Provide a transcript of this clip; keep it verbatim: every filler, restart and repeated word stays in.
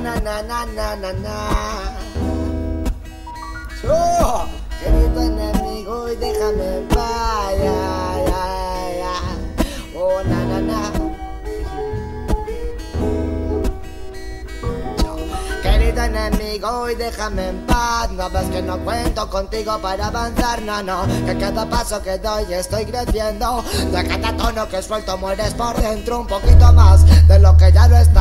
na na na na na na. Oh, querido enemigo y déjame en paz, ya, ya, ya. Oh, na na na. Querido enemigo y déjame en paz. No ves que no cuento contigo para avanzar, no, no. Que cada paso que doy estoy creciendo. De cada tono que suelto mueres por dentro un poquito más de lo que ya lo está.